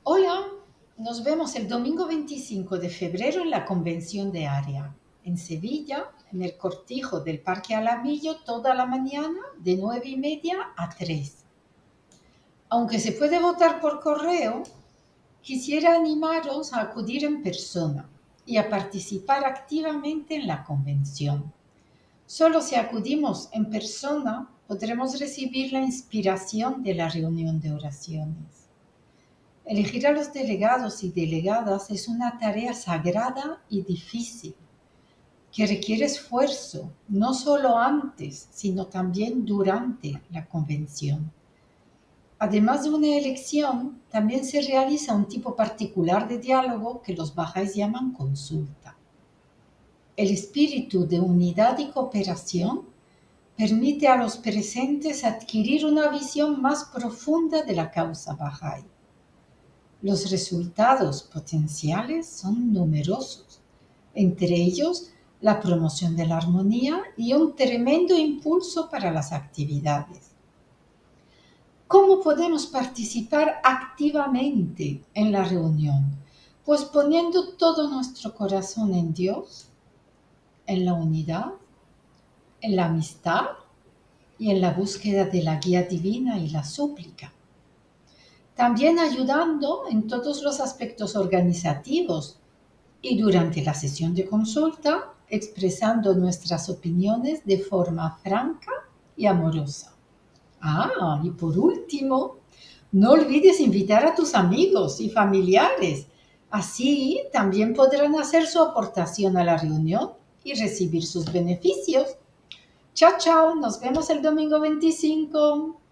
Hola, nos vemos el domingo 25 de febrero en la Convención de Área, en Sevilla, en el cortijo del Parque Alamillo, toda la mañana, de 9:30 a 3. Aunque se puede votar por correo, quisiera animaros a acudir en persona y a participar activamente en la convención. Solo si acudimos en persona podremos recibir la inspiración de la reunión de oraciones. Elegir a los delegados y delegadas es una tarea sagrada y difícil, que requiere esfuerzo, no solo antes, sino también durante la convención. Además de una elección, también se realiza un tipo particular de diálogo que los bahá'ís llaman consulta. El espíritu de unidad y cooperación permite a los presentes adquirir una visión más profunda de la causa bahá'í. Los resultados potenciales son numerosos, entre ellos la promoción de la armonía y un tremendo impulso para las actividades. ¿Cómo podemos participar activamente en la reunión? Pues poniendo todo nuestro corazón en Dios, en la unidad, en la amistad y en la búsqueda de la guía divina y la súplica. También ayudando en todos los aspectos organizativos y durante la sesión de consulta, expresando nuestras opiniones de forma franca y amorosa. Y por último, no olvides invitar a tus amigos y familiares. Así también podrán hacer su aportación a la reunión y recibir sus beneficios. Chao, chao, nos vemos el domingo 25.